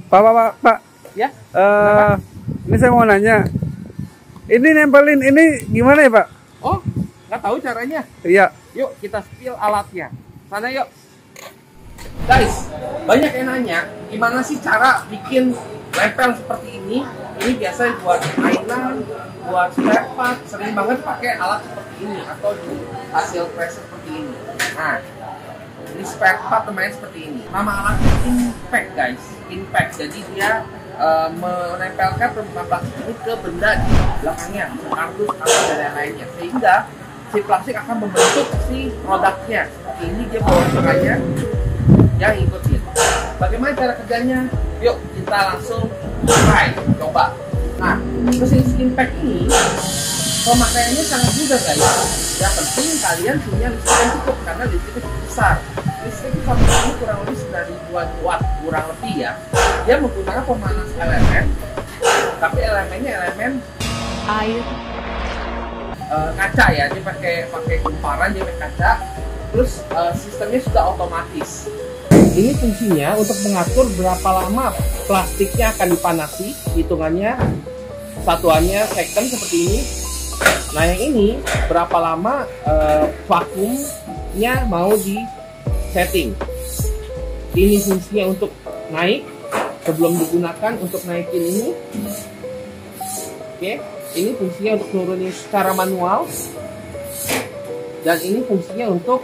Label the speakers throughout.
Speaker 1: Pak.
Speaker 2: Ya.
Speaker 1: Ini saya mau nanya. Ini nempelin ini gimana ya, Pak?
Speaker 2: Oh, nggak tahu caranya.
Speaker 1: Iya.
Speaker 2: Yuk kita spill alatnya. Sana yuk. Guys, banyak yang nanya gimana sih cara bikin lempel seperti ini. Ini biasanya buat mainan, buat spare part, sering banget pakai alat seperti ini atau di hasil press seperti ini. Nah, ini spare part main seperti ini. Nama alatnya impact, guys. Impact. Jadi dia menempelkan permukaan plastik ini ke benda di belakangnya, kardus atau dan lainnya, sehingga si plastik akan membentuk si produknya. Seperti ini dia bawa tengahnya yang ikutin. Bagaimana cara kerjanya? Yuk kita langsung coba. Nah, mesin impact ini pemakaiannya sangat mudah, guys. Yang penting kalian punya listrik yang cukup karena listriknya cukup besar. Listrik satu ini kurang lebih 9.000 watt kurang lebih ya. Dia menggunakan pemanas elemen, tapi elemennya elemen
Speaker 3: air,
Speaker 2: kaca ya. Dia pakai kumparan, dia pakai kaca. Terus sistemnya sudah otomatis. Ini fungsinya untuk mengatur berapa lama plastiknya akan dipanasi. Hitungannya satuannya second seperti ini. Nah yang ini berapa lama vakumnya mau di setting. Ini fungsinya untuk naik sebelum digunakan untuk naikin ini. Oke, ini fungsinya untuk turunin secara manual. Dan ini fungsinya untuk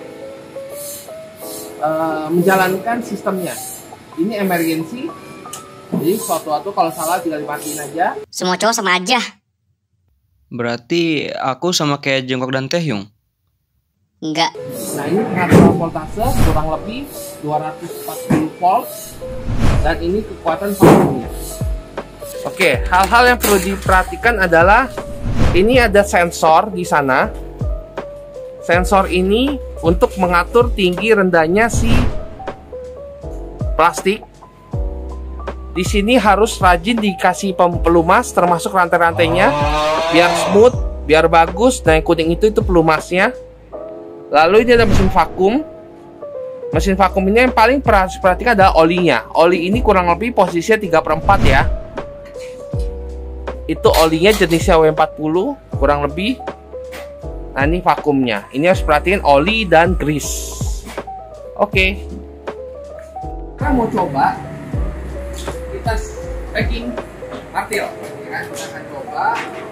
Speaker 2: menjalankan sistemnya. Ini emergency. Jadi suatu-suatu kalau salah tinggal dimatiin aja.
Speaker 3: semua cowok sama aja.
Speaker 4: Berarti aku sama kayak Jengkok dan Taehyung.
Speaker 3: Enggak.
Speaker 2: Nah ini pengaturan voltase kurang lebih 240 volt. Dan ini kekuatan vakumnya. Oke, hal-hal yang perlu diperhatikan adalah ini ada sensor di sana. Sensor ini untuk mengatur tinggi rendahnya si plastik. Di sini harus rajin dikasih pelumas termasuk rantai-rantainya biar smooth, biar bagus. Nah yang kuning itu pelumasnya. Lalu ini ada mesin vakum. Mesin vakum ini yang paling perhatikan adalah olinya. Oli ini kurang lebih posisinya 3/4 ya. Itu olinya jenisnya W40 kurang lebih. Nah ini vakumnya. Ini harus perhatiin oli dan grease. Oke. Kita mau coba kita packing martil. Ya, kita akan coba.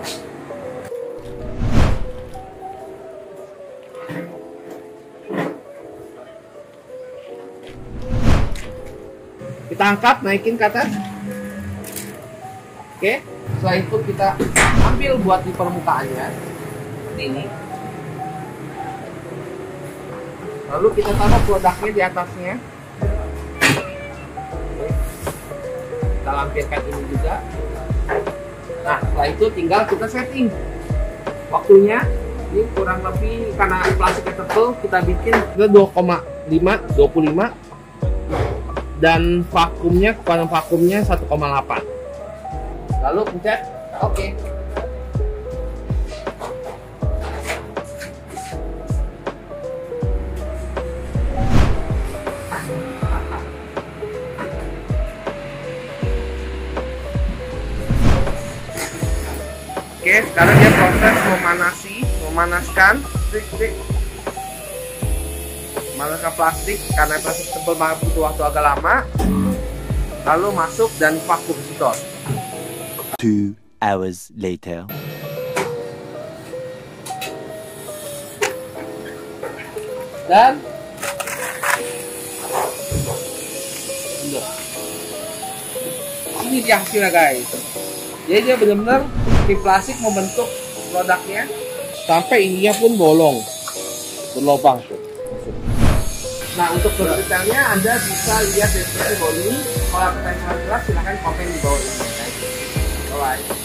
Speaker 2: Kita angkat, naikin ke atas. Oke. Setelah itu kita ambil buat di permukaannya seperti ini. Lalu kita taruh produknya di atasnya. Oke. Kita lampirkan ini juga. Nah, setelah itu tinggal kita setting. Waktunya ini kurang lebih karena plastiknya tebal, kita bikin ke 2,5 dan vakumnya, kekuatan vakumnya 1,8. Lalu pencet oke. Oke, sekarang dia proses memanaskan memanaskan plastik karena plastik tebal banget butuh waktu agak lama. Lalu masuk dan vakum sedot.
Speaker 5: 2 hours later.
Speaker 2: Dan ini dia hasilnya, guys. Jadi dia benar-benar si plastik membentuk produknya sampai ininya pun bolong, berlubang tuh. Nah untuk detailnya Anda bisa lihat deskripsi bawah ini. Kalau pertanyaan jelas silahkan komen di bawah ini. Alright.